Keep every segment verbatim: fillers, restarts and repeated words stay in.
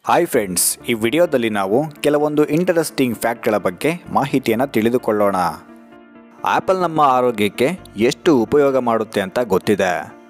Hi friends, ಈ ವಿಡಿಯೋದಲ್ಲಿ ನಾವು ಕೆಲವೊಂದು ಇಂಟರೆಸ್ಟಿಂಗ್ ಫ್ಯಾಕ್ಟ್ಗಳ ಬಗ್ಗೆ ಮಾಹಿತಿಯನ್ನು ತಿಳಿದುಕೊಳ್ಳೋಣ. ಆಪಲ್ ನಮ್ಮ ಆರೋಗ್ಯಕ್ಕೆ ಎಷ್ಟು ಉಪಯೋಗ ಮಾಡುತ್ತೆ ಅಂತ ಗೊತ್ತಿದೆ.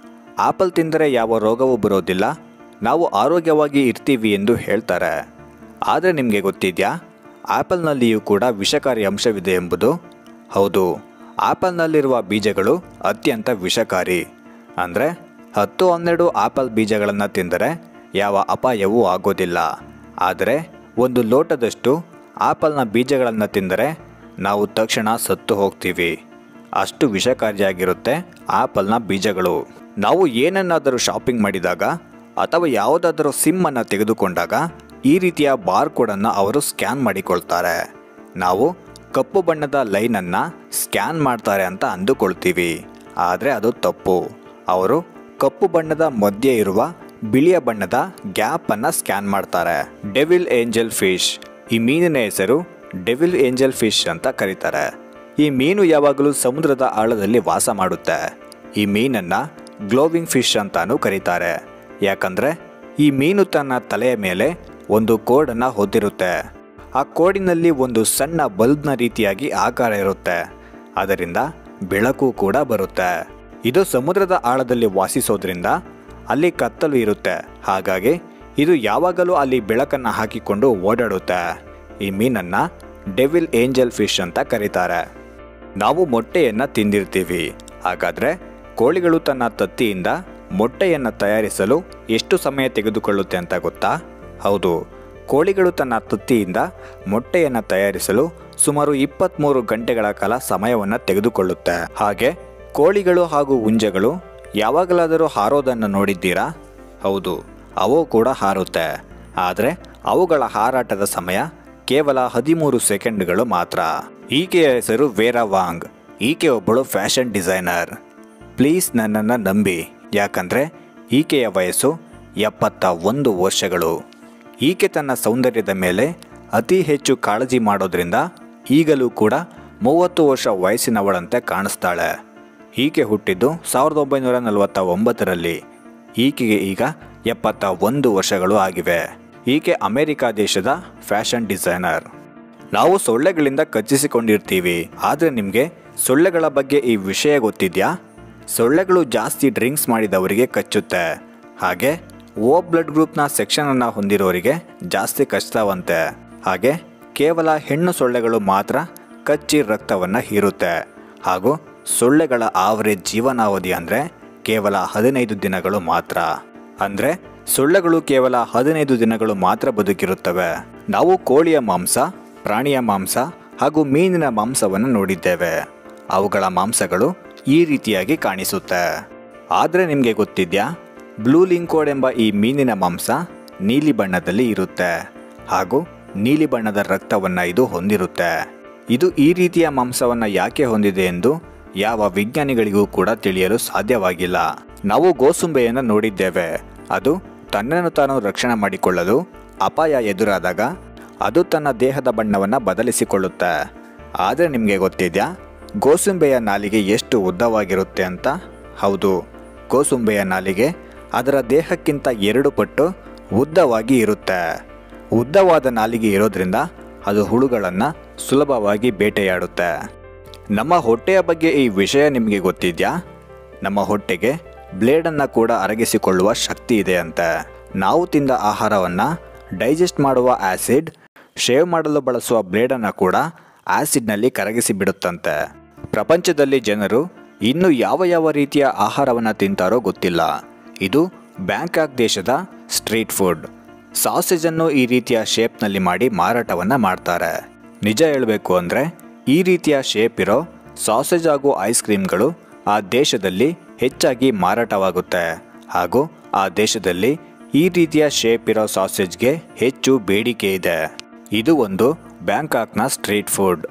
ಆಪಲ್ ತಿಂದರೆ ಯಾವ ರೋಗವೂ ಬರೋದಿಲ್ಲ, ನಾವು ಆರೋಗ್ಯವಾಗಿ ಇರ್ತೀವಿ ಎಂದು ಹೇಳ್ತಾರೆ. ಆದರೆ ನಿಮಗೆ ಗೊತ್ತಿದೆಯಾ, ಆಪಲ್ನಲ್ಲಿಯೂ ಕೂಡ ವಿಷಕಾರಿ ಅಂಶವಿದೆ ಎಂಬುದು? ಹೌದು, ಆಪಲ್ನಲ್ಲಿರುವ ಬೀಜಗಳು ಅತ್ಯಂತ ವಿಷಕಾರಿ. ಅಂದರೆ ಹತ್ತು ಹನ್ನೆರಡು ಆಪಲ್ ಬೀಜಗಳನ್ನು ತಿಂದರೆ ಯಾವ ಅಪಾಯವೂ ಆಗೋದಿಲ್ಲ. ಆದರೆ ಒಂದು ಲೋಟದಷ್ಟು ಆಪಲ್ನ ಬೀಜಗಳನ್ನು ತಿಂದರೆ ನಾವು ತಕ್ಷಣ ಸತ್ತು ಹೋಗ್ತೀವಿ. ಅಷ್ಟು ವಿಷಕಾರಿಯಾಗಿರುತ್ತೆ ಆಪಲ್ನ ಬೀಜಗಳು. ನಾವು ಏನನ್ನಾದರೂ ಶಾಪಿಂಗ್ ಮಾಡಿದಾಗ ಅಥವಾ ಯಾವುದಾದರೂ ಸಿಮ್ಮನ್ನು ತೆಗೆದುಕೊಂಡಾಗ ಈ ರೀತಿಯ ಬಾರ್ ಕೋಡನ್ನು ಅವರು ಸ್ಕ್ಯಾನ್ ಮಾಡಿಕೊಳ್ತಾರೆ. ನಾವು ಕಪ್ಪು ಬಣ್ಣದ ಲೈನನ್ನು ಸ್ಕ್ಯಾನ್ ಮಾಡ್ತಾರೆ ಅಂತ ಅಂದುಕೊಳ್ತೀವಿ. ಆದರೆ ಅದು ತಪ್ಪು. ಅವರು ಕಪ್ಪು ಬಣ್ಣದ ಮಧ್ಯೆ ಇರುವ ಬಿಳಿಯ ಬಣ್ಣದ ಗ್ಯಾಪನ್ನು ಸ್ಕ್ಯಾನ್ ಮಾಡ್ತಾರೆ. ಡೆವಿಲ್ ಏಂಜಲ್ ಫಿಶ್, ಈ ಮೀನಿನ ಹೆಸರು ಡೆವಿಲ್ ಏಂಜಲ್ ಫಿಶ್ ಅಂತ ಕರೀತಾರೆ. ಈ ಮೀನು ಯಾವಾಗಲೂ ಸಮುದ್ರದ ಆಳದಲ್ಲಿ ವಾಸ ಮಾಡುತ್ತೆ. ಈ ಮೀನನ್ನು ಗ್ಲೋವಿಂಗ್ ಫಿಶ್ ಅಂತಾನೂ ಕರೀತಾರೆ. ಯಾಕಂದರೆ ಈ ಮೀನು ತನ್ನ ತಲೆಯ ಮೇಲೆ ಒಂದು ಕೋಡನ್ನು ಹೊಂದಿರುತ್ತೆ. ಆ ಕೋಡಿನಲ್ಲಿ ಒಂದು ಸಣ್ಣ ಬಲ್ಬ್ನ ರೀತಿಯಾಗಿ ಆಕಾರ ಇರುತ್ತೆ. ಅದರಿಂದ ಬೆಳಕು ಕೂಡ ಬರುತ್ತೆ. ಇದು ಸಮುದ್ರದ ಆಳದಲ್ಲಿ ವಾಸಿಸೋದ್ರಿಂದ ಅಲ್ಲಿ ಕತ್ತಲು ಇರುತ್ತೆ. ಹಾಗಾಗಿ ಇದು ಯಾವಾಗಲೂ ಅಲ್ಲಿ ಬೆಳಕನ್ನು ಹಾಕಿಕೊಂಡು ಓಡಾಡುತ್ತೆ. ಈ ಮೀನನ್ನು ಡೆವಿಲ್ ಏಂಜಲ್ ಫಿಶ್ ಅಂತ ಕರೀತಾರೆ. ನಾವು ಮೊಟ್ಟೆಯನ್ನು ತಿಂದಿರ್ತೀವಿ. ಹಾಗಾದರೆ ಕೋಳಿಗಳು ತನ್ನ ತತ್ತಿಯಿಂದ ಮೊಟ್ಟೆಯನ್ನು ತಯಾರಿಸಲು ಎಷ್ಟು ಸಮಯ ತೆಗೆದುಕೊಳ್ಳುತ್ತೆ ಅಂತ ಗೊತ್ತಾ? ಹೌದು, ಕೋಳಿಗಳು ತನ್ನ ತತ್ತಿಯಿಂದ ಮೊಟ್ಟೆಯನ್ನು ತಯಾರಿಸಲು ಸುಮಾರು ಇಪ್ಪತ್ತ್ಮೂರು ಗಂಟೆಗಳ ಕಾಲ ಸಮಯವನ್ನು ತೆಗೆದುಕೊಳ್ಳುತ್ತೆ. ಹಾಗೆ ಕೋಳಿಗಳು ಹಾಗೂ ಹುಂಜಗಳು ಯಾವಾಗಲಾದರೂ ಹಾರೋದನ್ನು ನೋಡಿದ್ದೀರಾ? ಹೌದು, ಅವು ಕೂಡ ಹಾರುತ್ತೆ. ಆದರೆ ಅವುಗಳ ಹಾರಾಟದ ಸಮಯ ಕೇವಲ ಹದಿಮೂರು ಸೆಕೆಂಡ್ಗಳು ಮಾತ್ರ. ಈಕೆಯ ಹೆಸರು ವೇರಾ ವಾಂಗ್. ಈಕೆ ಒಬ್ಬಳು ಫ್ಯಾಷನ್ ಡಿಸೈನರ್. ಪ್ಲೀಸ್ ನನ್ನನ್ನು ನಂಬಿ, ಯಾಕಂದರೆ ಈಕೆಯ ವಯಸ್ಸು ಎಪ್ಪತ್ತ ಒಂದು ವರ್ಷಗಳು. ಈಕೆ ತನ್ನ ಸೌಂದರ್ಯದ ಮೇಲೆ ಅತಿ ಹೆಚ್ಚು ಕಾಳಜಿ ಮಾಡೋದ್ರಿಂದ ಈಗಲೂ ಕೂಡ ಮೂವತ್ತು ವರ್ಷ ವಯಸ್ಸಿನವಳಂತೆ ಕಾಣಿಸ್ತಾಳೆ. ಈಕೆ ಹುಟ್ಟಿದ್ದು ಸಾವಿರದ ಒಂಬೈನೂರ ನಲವತ್ತ ಒಂಬತ್ತರಲ್ಲಿ. ಈಕೆಗೆ ಈಗ ಎಪ್ಪತ್ತ ಒಂದು ವರ್ಷಗಳು ಆಗಿವೆ. ಈಕೆ ಅಮೆರಿಕ ದೇಶದ ಫ್ಯಾಷನ್ ಡಿಸೈನರ್. ನಾವು ಸೊಳ್ಳೆಗಳಿಂದ ಕಚ್ಚಿಸಿಕೊಂಡಿರ್ತೀವಿ. ಆದರೆ ನಿಮಗೆ ಸೊಳ್ಳೆಗಳ ಬಗ್ಗೆ ಈ ವಿಷಯ ಗೊತ್ತಿದೆಯಾ? ಸೊಳ್ಳೆಗಳು ಜಾಸ್ತಿ ಡ್ರಿಂಕ್ಸ್ ಮಾಡಿದವರಿಗೆ ಕಚ್ಚುತ್ತೆ. ಹಾಗೆ ಓ ಬ್ಲಡ್ ಗ್ರೂಪ್ನ ಸೆಕ್ಷನನ್ನು ಹೊಂದಿರೋರಿಗೆ ಜಾಸ್ತಿ ಕಚ್ತಾವಂತೆ. ಹಾಗೆ ಕೇವಲ ಹೆಣ್ಣು ಸೊಳ್ಳೆಗಳು ಮಾತ್ರ ಕಚ್ಚಿ ರಕ್ತವನ್ನು ಹೀರುತ್ತೆ. ಹಾಗೂ ಸೊಳ್ಳೆಗಳ ಆವರೇಜ್ ಜೀವನಾವಧಿ ಅಂದರೆ ಕೇವಲ ಹದಿನೈದು ದಿನಗಳು ಮಾತ್ರ. ಅಂದರೆ ಸೊಳ್ಳೆಗಳು ಕೇವಲ ಹದಿನೈದು ದಿನಗಳು ಮಾತ್ರ ಬದುಕಿರುತ್ತವೆ. ನಾವು ಕೋಳಿಯ ಮಾಂಸ, ಪ್ರಾಣಿಯ ಮಾಂಸ ಹಾಗೂ ಮೀನಿನ ಮಾಂಸವನ್ನು ನೋಡಿದ್ದೇವೆ. ಅವುಗಳ ಮಾಂಸಗಳು ಈ ರೀತಿಯಾಗಿ ಕಾಣಿಸುತ್ತೆ. ಆದರೆ ನಿಮಗೆ ಗೊತ್ತಿದೆಯಾ, ಬ್ಲೂ ಲಿಂಕೋಡ್ ಎಂಬ ಈ ಮೀನಿನ ಮಾಂಸ ನೀಲಿ ಬಣ್ಣದಲ್ಲಿ ಇರುತ್ತೆ. ಹಾಗೂ ನೀಲಿ ಬಣ್ಣದ ರಕ್ತವನ್ನು ಇದು ಹೊಂದಿರುತ್ತೆ. ಇದು ಈ ರೀತಿಯ ಮಾಂಸವನ್ನು ಯಾಕೆ ಹೊಂದಿದೆ ಎಂದು ಯಾವ ವಿಜ್ಞಾನಿಗಳಿಗೂ ಕೂಡ ತಿಳಿಯಲು ಸಾಧ್ಯವಾಗಿಲ್ಲ. ನಾವು ಗೋಸುಂಬೆಯನ್ನು ನೋಡಿದ್ದೇವೆ. ಅದು ತನ್ನನ್ನು ತಾನು ರಕ್ಷಣೆ ಮಾಡಿಕೊಳ್ಳಲು ಅಪಾಯ ಎದುರಾದಾಗ ಅದು ತನ್ನ ದೇಹದ ಬಣ್ಣವನ್ನು ಬದಲಿಸಿಕೊಳ್ಳುತ್ತೆ. ಆದರೆ ನಿಮಗೆ ಗೊತ್ತಿದೆಯಾ, ಗೋಸುಂಬೆಯ ನಾಲಿಗೆ ಎಷ್ಟು ಉದ್ದವಾಗಿರುತ್ತೆ ಅಂತ? ಹೌದು, ಗೋಸುಂಬೆಯ ನಾಲಿಗೆ ಅದರ ದೇಹಕ್ಕಿಂತ ಎರಡು ಪಟ್ಟು ಉದ್ದವಾಗಿ ಇರುತ್ತೆ. ಉದ್ದವಾದ ನಾಲಿಗೆ ಇರೋದ್ರಿಂದ ಅದು ಹುಳುಗಳನ್ನು ಸುಲಭವಾಗಿ ಬೇಟೆಯಾಡುತ್ತೆ. ನಮ್ಮ ಹೊಟ್ಟೆಯ ಬಗ್ಗೆ ಈ ವಿಷಯ ನಿಮಗೆ ಗೊತ್ತಿದೆಯಾ? ನಮ್ಮ ಹೊಟ್ಟೆಗೆ ಬ್ಲೇಡನ್ನು ಕೂಡ ಅರಗಿಸಿಕೊಳ್ಳುವ ಶಕ್ತಿ ಇದೆ ಅಂತೆ. ನಾವು ತಿಂದ ಆಹಾರವನ್ನು ಡೈಜೆಸ್ಟ್ ಮಾಡುವ ಆ್ಯಸಿಡ್ ಶೇವ್ ಮಾಡಲು ಬಳಸುವ ಬ್ಲೇಡನ್ನು ಕೂಡ ಆ್ಯಸಿಡ್ನಲ್ಲಿ ಕರಗಿಸಿ ಬಿಡುತ್ತಂತೆ. ಪ್ರಪಂಚದಲ್ಲಿ ಜನರು ಇನ್ನೂ ಯಾವ ಯಾವ ರೀತಿಯ ಆಹಾರವನ್ನು ತಿಂತಾರೋ ಗೊತ್ತಿಲ್ಲ. ಇದು ಬ್ಯಾಂಕಾಕ್ ದೇಶದ ಸ್ಟ್ರೀಟ್ ಫುಡ್. ಸಾಸೇಜನ್ನು ಈ ರೀತಿಯ ಶೇಪ್ನಲ್ಲಿ ಮಾಡಿ ಮಾರಾಟವನ್ನು ಮಾಡ್ತಾರೆ. ನಿಜ ಹೇಳಬೇಕು ಅಂದರೆ ಈ ರೀತಿಯ ಶೇಪ್ ಇರೋ ಸಾಸೇಜ್ ಹಾಗೂ ಐಸ್ ಕ್ರೀಮ್ಗಳು ಆ ದೇಶದಲ್ಲಿ ಹೆಚ್ಚಾಗಿ ಮಾರಾಟವಾಗುತ್ತೆ. ಹಾಗೂ ಆ ದೇಶದಲ್ಲಿ ಈ ರೀತಿಯ ಶೇಪ್ ಇರೋ ಸಾಸೇಜ್ಗೆ ಹೆಚ್ಚು ಬೇಡಿಕೆ ಇದೆ. ಇದು ಒಂದು ಬ್ಯಾಂಕಾಕ್ನ ಸ್ಟ್ರೀಟ್ ಫುಡ್.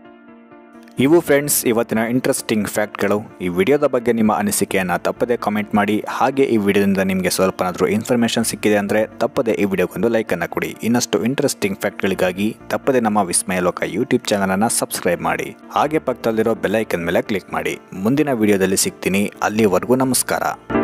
ಇವು ಫ್ರೆಂಡ್ಸ್ ಇವತ್ತಿನ ಇಂಟ್ರೆಸ್ಟಿಂಗ್ ಫ್ಯಾಕ್ಟ್ಗಳು. ಈ ವಿಡಿಯೋದ ಬಗ್ಗೆ ನಿಮ್ಮ ಅನಿಸಿಕೆಯನ್ನು ತಪ್ಪದೇ ಕಾಮೆಂಟ್ ಮಾಡಿ. ಹಾಗೆ ಈ ವಿಡಿಯೋದಿಂದ ನಿಮಗೆ ಸ್ವಲ್ಪನಾದರೂ ಇನ್ಫಾರ್ಮೇಷನ್ ಸಿಕ್ಕಿದೆ ಅಂದರೆ ತಪ್ಪದೇ ಈ ವಿಡಿಯೋಗೊಂದು ಲೈಕನ್ನು ಕೊಡಿ. ಇನ್ನಷ್ಟು ಇಂಟ್ರೆಸ್ಟಿಂಗ್ ಫ್ಯಾಕ್ಟ್ಗಳಿಗಾಗಿ ತಪ್ಪದೇ ನಮ್ಮ ವಿಸ್ಮಯ ಲೋಕ ಯೂಟ್ಯೂಬ್ ಚಾನಲನ್ನು ಸಬ್ಸ್ಕ್ರೈಬ್ ಮಾಡಿ. ಹಾಗೆ ಪಕ್ಕದಲ್ಲಿರೋ ಬೆಲ್ ಐಕನ್ ಮೇಲೆ ಕ್ಲಿಕ್ ಮಾಡಿ. ಮುಂದಿನ ವಿಡಿಯೋದಲ್ಲಿ ಸಿಗ್ತೀನಿ. ಅಲ್ಲಿವರೆಗೂ ನಮಸ್ಕಾರ.